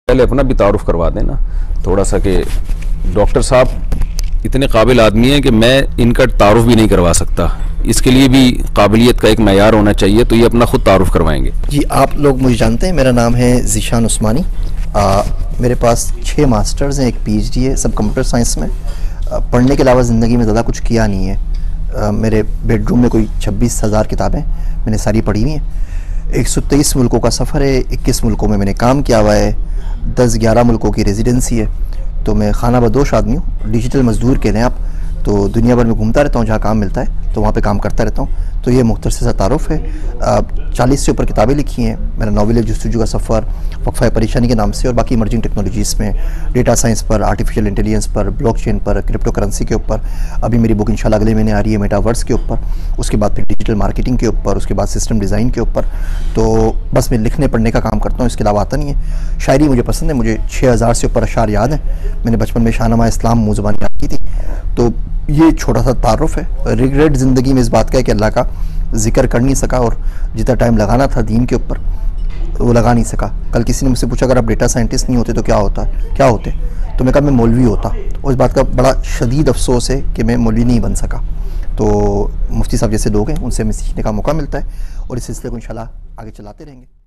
पहले अपना भी तारुफ करवा देना थोड़ा सा कि डॉक्टर साहब इतने काबिल आदमी हैं कि मैं इनका तारुफ भी नहीं करवा सकता, इसके लिए भी काबिलियत का एक मैयार होना चाहिए, तो ये अपना खुद तारुफ करवाएंगे। जी, आप लोग मुझे जानते हैं, मेरा नाम है ज़ीशान उस्मानी। मेरे पास 6 मास्टर्स हैं, एक PhD है, सब कंप्यूटर साइंस में। पढ़ने के अलावा ज़िंदगी में ज़्यादा कुछ किया नहीं है। मेरे बेडरूम में कोई 26,000 किताबें मैंने सारी पढ़ी हुई हैं। 123 मुल्कों का सफ़र है, 21 मुल्कों में मैंने काम किया हुआ है, 10-11 मुल्कों की रेजिडेंसी है। तो मैं खाना बदोश आदमी हूँ, डिजिटल मजदूर कह लें आप। तो दुनिया भर में घूमता रहता हूँ, जहाँ काम मिलता है तो वहाँ पे काम करता रहता हूँ। तो ये मुख्तसर सा तारुफ है। 40 से ऊपर किताबें लिखी हैं। मेरा नावल जस्तजू का सफ़र, वक्फ़ा परेशानी के नाम से, और बाकी इमर्जिंग टेक्नोलॉजीज़ में डेटा साइंस पर, आर्टिफिशियल इंटेलिजेंस पर, ब्लॉकचेन पर, क्रिप्टो करेंसी के ऊपर। अभी मेरी बुक इंशाल्लाह अगले महीने आ रही है मेटावर्स के ऊपर, उसके बाद फिर डिजिटल मार्केटिंग के ऊपर, उसके बाद सिस्टम डिज़ाइन के ऊपर। तो बस मैं लिखने पढ़ने का काम करता हूँ, इसके अलावा आता नहीं है। शायरी मुझे पसंद है, मुझे 6000 से ऊपर अशार याद हैं। मैंने बचपन में शाहनामा इस्लाम मुँह ज़बानी याद की थी। तो ये छोटा सा तारुफ है। रिग्रेट ज़िंदगी में इस बात का है कि अल्लाह का जिक्र कर नहीं सका, और जितना टाइम लगाना था दीन के ऊपर वो लगा नहीं सका। कल किसी ने मुझसे पूछा अगर आप डेटा साइंटिस्ट नहीं होते तो क्या होता, क्या होते, तो मैं कहा मैं मौलवी होता। और इस बात का बड़ा शदीद अफसोस है कि मैं मौलवी नहीं बन सका। तो मुफ्ती साहब जैसे लोग हैं उनसे हमें सीखने का मौका मिलता है, और इस सिलसिले को इंशाल्लाह आगे चलाते रहेंगे।